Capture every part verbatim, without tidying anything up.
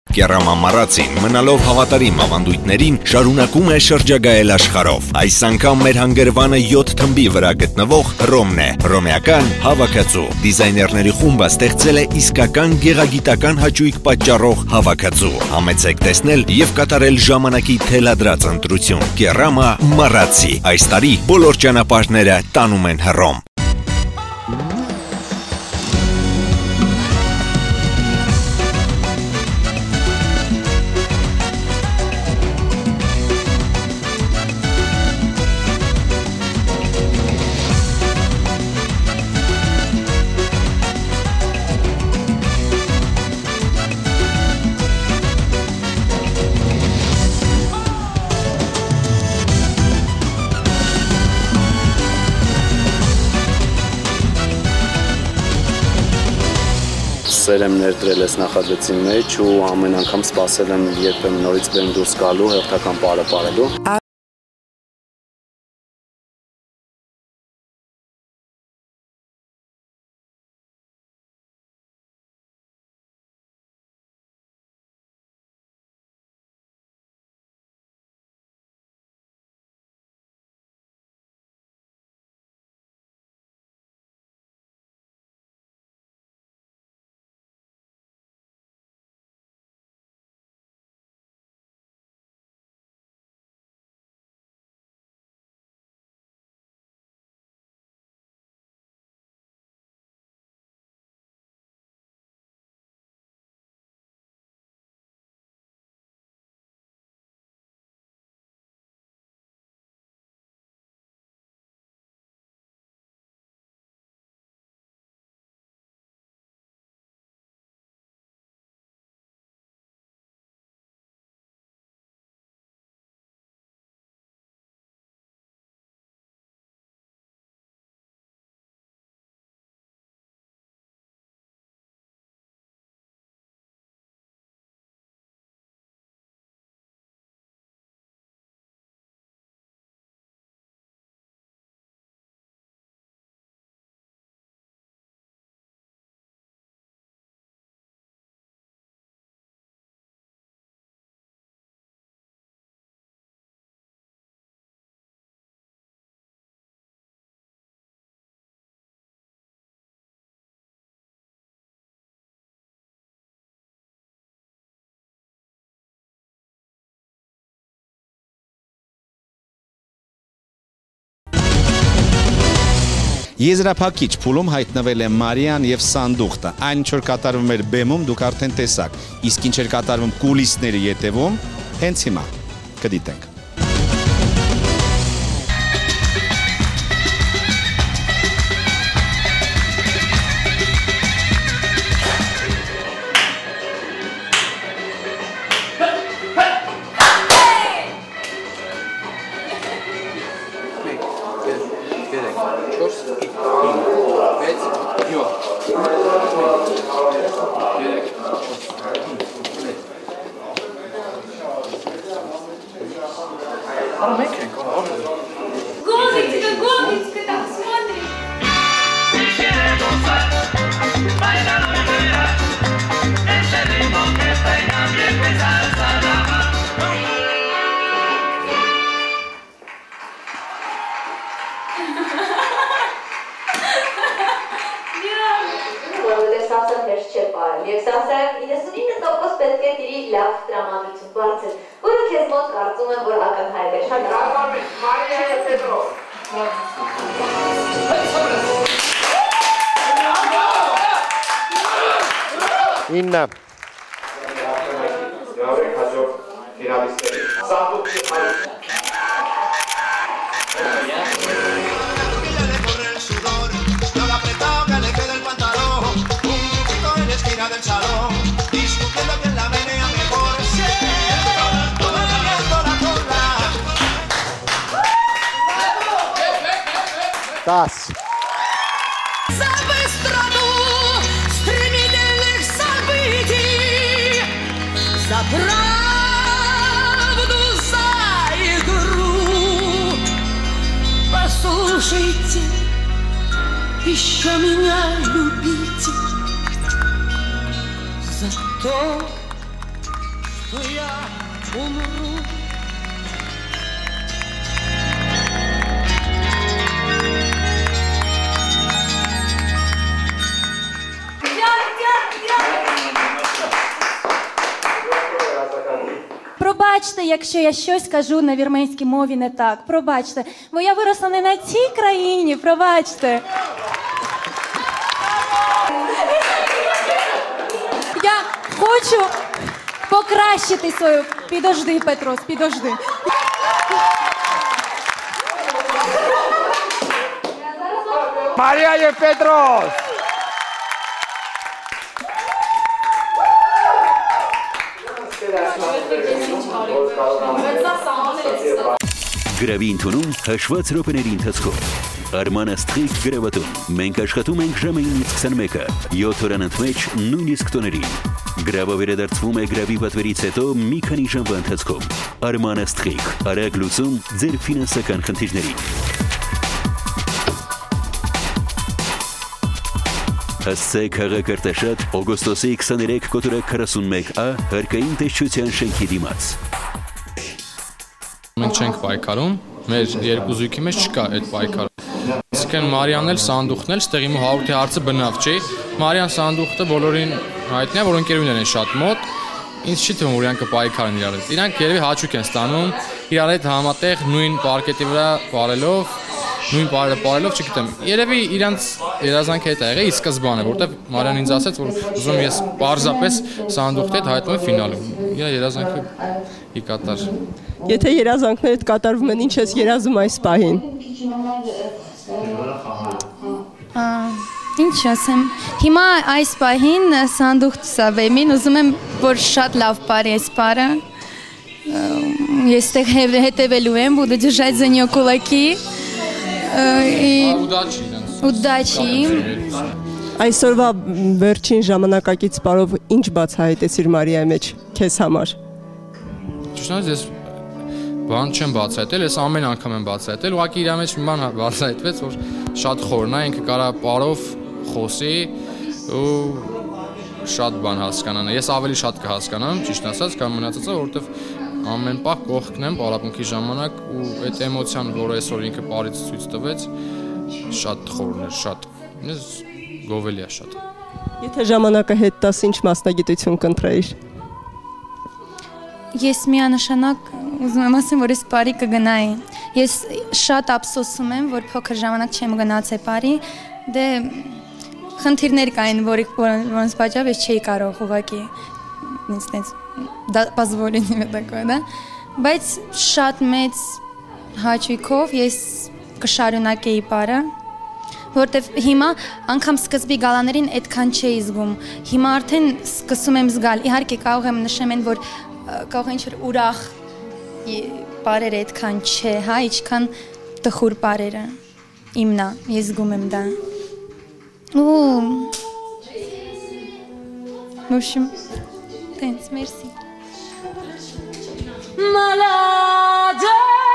Կերամա Մարացին, մնալով հավատարիմ ավանդույթներին, շարունակում է շրջագայել աշխարհով։ Այս անգամ մեր հանգրվանը յոթ թմբի վրա գտնվող Հռոմն է, հռոմեական հավաքածու։ Դիզայներների խումբը ստեղծել է իսկական գեղագիտական հաճույք պատճառող հավաքածու։ Համեցեք տեսնել եւ կատարել ժամանակի թելադրած ընտրություն։ Կերամա Մարացի։ Այս տարի բոլոր ճանապարհները տանում են Հռոմ։ Սեր եմ ներդրել ես նախագծի մեջ ու ամեն անգամ սպասել եմ երբեմն նորից բեմ դուրս գալու, հերթական պարը պարելու։ Եզրափակիչ փուլում հայտնվել է Մարիան եւ Սանդուղտը։ Այն ինչ որ կատարվում էր բեմում, դուք արդեն տեսաք, իսկ ինչ էր կատարվում կուլիսների ետևում, հենց հիմա կդիտենք։ Իննը Տաս правду, за игру. Послушайте, еще меня любите за то, твоя умру. Пробачте, якщо я щось кажу на вірменській мові не так. Пробачте, бо я виросла не на цій країні. Пробачте. Я хочу покращити свою... Підожди, Петрос, підожди. Марія і Петрос! Գրավի ընդունում հաշված րոպեների ընթացքով։ Արման Աստղիկ գրավատուն։ Մենք աշխատում ենք ժամը իննից քսանմեկը, յոթ օրան ընդմեջ նույնիսկ տոներին։ Գրավը վերադարձվում է գրավի պատվերից հետո մի քանի ժամվա ընթացքում։ Արման Աստղիկ, արագ լուծում ձեր ֆինանսական խնդիրներին։ Հասցեք Հաղակարտաշատ օգոստոսի քսաներեք կոտորակ քառասունմեկ A հարկային տեսչության շենքի դիմաց։ Մենք չենք պայքարում, մեր երկու զույգի մեջ չկա այդ պայքարը։ Իսկեն Մարիանն էլ Սանդուխտն էլ ստեղ իմ հաղորդի հարցը բնավ չի։ Մարիան Սանդուխտը բոլորին հայտնի է, որ ընկերուներն են շատ մոտ։ Ինձ չի թվում, որ իրանք կպայքարեն իրար հետ։ Իրանք երևի հաճույք են ստանում, իրար հետ համատեղ նույն պարկետի վրա վարելով, նույն բարերը բարելով, չգիտեմ, երևի իրանց երազանքը հետ է եղել ի սկզբանե, որտեղ Մարիան ինձ ասաց, որ ուզում եմ ես պարզապես Սանդուխտի հետ հայտնվում եմ ֆինալում։ Իր երազանքը ի կատար։ Եթե երազանքներդ կատարվում են, ինչ ես երազում այս պահին։ Ինչ ասեմ, հիմա այս պահին Սանդուխտս է վեմին, ուզում եմ, որ շատ լավ բարի այս բարը։ Ես ստեղ հետևելու եմ, буду держать за неё кулаки։ Удачи իրանց։ Удачи։ Այսօրվա վերջին ժամանակակից բարով ինչ բացահայտեցիր Մարիայի մեջ քեզ համար։ Ճիշտ ասած, ես բան չեմ բացահայտել, ես ամեն անգամ եմ բացահայտել, ուղղակի իր մեջ մի բան բացահայտվեց, որ շատ խորն է, ինքը կարա բարով խոսի ու շատ բան հասկանան։ Ես ավելի շատ կհասկանամ, ճիշտ ասած, կամ մնացածը, որովհետև ամեն պահ կողքն եմ պարապմունքի ժամանակ ու այդ էմոցիան, որը այսօր ինքը բարից ցույց տվեց, շատ խորն էր, շատ։ Ես գովելի է շատ։ Եթե ժամանակը հետ տաս, ինչ մասնագիտություն կընտրեիր։ Ես միանշանակ ուզում եմ ասեմ, որ ես բարի կգնայի։ Ես շատ ափսոսում եմ, որ փոքր ժամանակ չեմ գնացել բարի, դե խնդիրներ կային, որոնց պատճառով ես չէի կարող ուղղակի ինձ տենց позволить себе такое, да? Բայց շատ մեծ հաճույքով ես կշարունակեի բարը, որտեվ հիմա անգամ սկզբի գալաներին այդքան չէի զգում։ Հիմա արդեն սկսում եմ զգալ։ Իհարկե կարող եմ նշեմ են, որ կարող է ինչ-որ ուրախ բարերը այդքան չէ, հա, ինչքան տխուր բարերը։ Իմն է, ես զգում եմ դա։ Ու Մուշում Thanks, merci. Malade,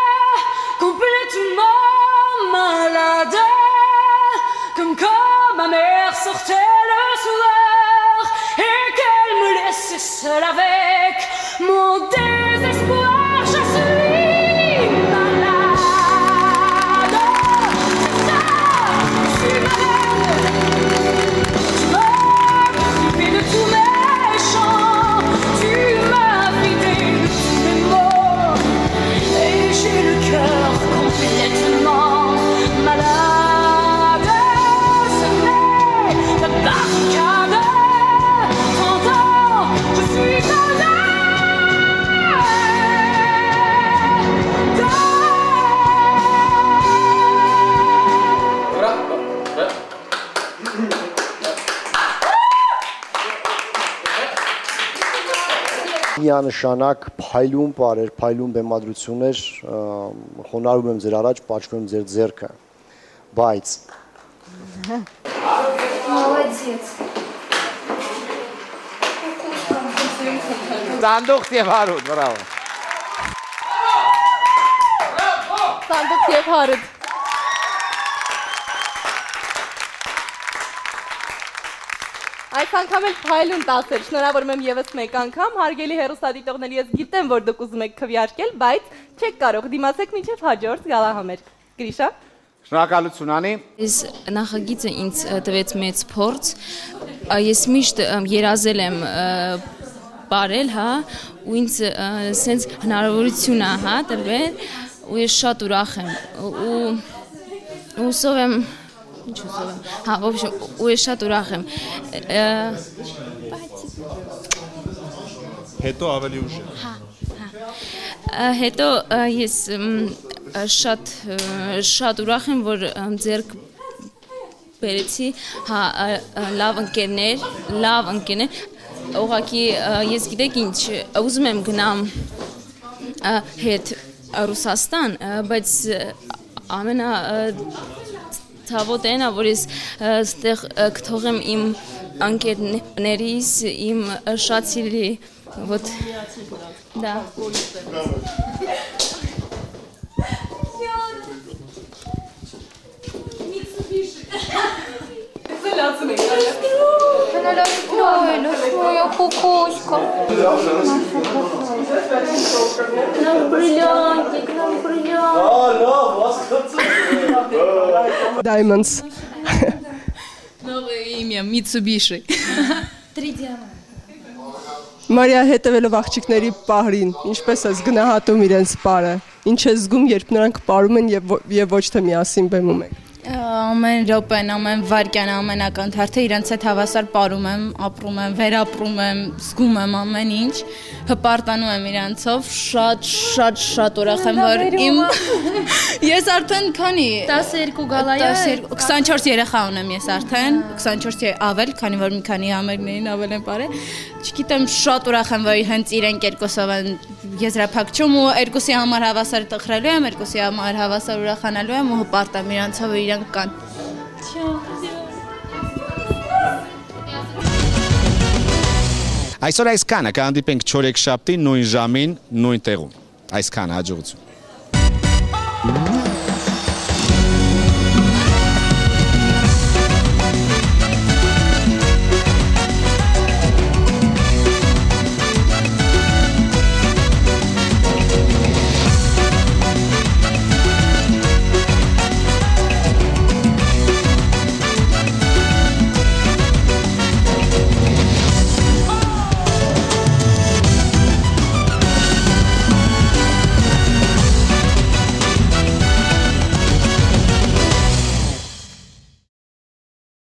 complètement malade, comme quand ma mère sortait le soir et qu'elle me laissait seule avec mon désespoir. Je suis malade, ça, je suis malade. Tu m'as privé de tous mes chants, tu m'as vidé de tous mes mots, et j'ai le cœur complètement malade. Ce n'est la barricade, t'entends, je suis malade. Միանշանակ փայլուն բարեր, փայլուն բեմադրություններ, խոնարհում եմ ձեր առաջ, պաչվում եմ ձեր ձեռքը, բայց Молодец. Սանդուխտ եւ Հարութ, բրավո։ Սանդուխտ եւ Հարութ։ Այս անգամ էլ փայլուն տասել, շնորհավորում եմ եւս մեկ անգամ, հարգելի հեռուստադիտողներ, ես գիտեմ, որ դուք ուզում եք քվեարկել, բայց չեք կարող, դիմացեք մինչև հաջորդ գալահամեր։ Գրիշա։ Շնորհակալություն Անի։ Այս նախագիծը ինձ տվեց մեծ փորձ, ես միշտ երազել եմ բարել, հա, ու ինձ սենց հնարավորություն է, հա, տրվել, ու ես շատ ուրախ եմ, ու ուսով եմ Ինչ ուզում եմ, հա, в общем, ու ես շատ ուրախ եմ, հետո ավելի ուժեղ, հա, հա, հետո ես շատ, շատ ուրախ եմ, որ ձերք բերեցի, հա, լավ ընկերներ, լավ ընկերներ, ուղղակի ես գիտեք ինչ, ուզում եմ գնամ հետ Ռուսաստան, բայց ամենա Թավոտ են, որ ես ստեղ կթողեմ իմ անկերներից, իմ շատ սիրելի, вот, да. Моя кукушка. Наш бриллиантик, наш бриллиантик. Diamonds. Новое имя Mitsubishi. Три диаманта. Մարիա հետևելով աղջիկների պահրին, ինչպես ես գնահատում իրենց պարը, ինչ ես զգում, երբ նրանք պարում են եւ ոչ թե միասին բեմում եք։ Ամեն րոպեն, ամեն վայրկյան, ամեն ակնթարթը իրենց հետ հավասար պարում եմ, ապրում եմ, վերապրում եմ, զգում եմ ամեն ինչ, հպարտանում եմ իրենցով, շատ, շատ, շատ ուրախ եմ, որ իմ ես արդեն քանի տասներկու գալայա քսանչորս երեխա ունեմ ես արդեն, քսանչորս ավել, քանի որ մի քանի համերգներին ավել եմ բարել, չգիտեմ, շատ ուրախ եմ, որ հենց իրենք երկուսով են եզրափակչում ու երկուսի համար հավասար տխրելու եմ, երկուսի համար հավասար ուրախանալու եմ ու հպարտամ իրանցով իրանք կան։ Այսօր այսքանը կհանդիպենք չորեքշաբթի նույն ժամին, նույն տեղում։ Այսքանը հաջողություն։